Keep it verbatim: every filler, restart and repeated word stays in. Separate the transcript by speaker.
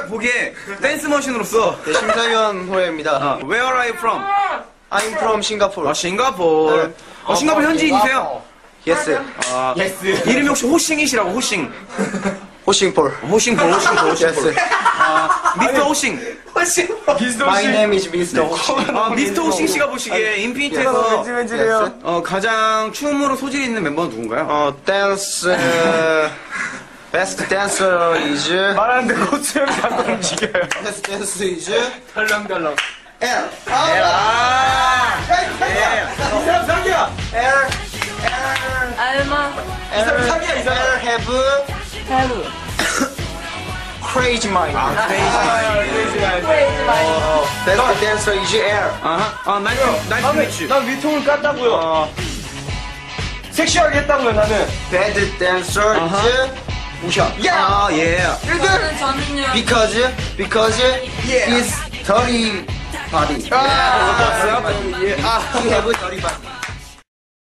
Speaker 1: 딱 보기에 댄스 머신으로서.
Speaker 2: 네, 심사위원 호예입니다.
Speaker 1: 어, Where are you from?
Speaker 2: I'm from Singapore.
Speaker 1: 아, 싱가포르.
Speaker 2: 네.
Speaker 1: 어, 싱가포르 현지인이세요?
Speaker 2: Yes.
Speaker 1: 아, 이름이 혹시 호싱이시라고, 호싱.
Speaker 2: 호싱폴.
Speaker 1: 호싱폴, 호싱폴, 호싱폴.
Speaker 2: Yes.
Speaker 1: 아, 미스터 호싱.
Speaker 2: My name is 미스터 호싱.
Speaker 1: 아, 미스터 호싱 씨가 보시기에 인피니트에서
Speaker 2: 왠지래요.
Speaker 1: 어, 가장 춤으로 소질이 있는 멤버는 누군가요?
Speaker 2: 어, 댄스. 베스트 댄서 is.
Speaker 3: 말하는데 고추형이 자꾸 움직여요.
Speaker 2: 베스트 댄서 is.
Speaker 3: 덜렁덜렁.
Speaker 2: L.
Speaker 1: 아,
Speaker 3: 이 사람 사기야.
Speaker 2: L.
Speaker 4: 알마
Speaker 2: L.
Speaker 3: 사기야, 이 사람.
Speaker 2: L have
Speaker 4: 페루
Speaker 2: crazy mind.
Speaker 1: 아,
Speaker 4: 프레이즈 마이
Speaker 2: 어, 베스트 댄서 is L.
Speaker 1: 아하, 아, 나이스, 나이스 매치.
Speaker 3: 난 위통을 깠다고요.
Speaker 1: 어,
Speaker 3: 섹시하게 했다고요, 나는.
Speaker 2: Bad dancer is 우셔.
Speaker 1: 아, 예.
Speaker 4: 저는 저는요
Speaker 2: Because because it's dirty body.
Speaker 1: 아,
Speaker 2: He have a dirty body.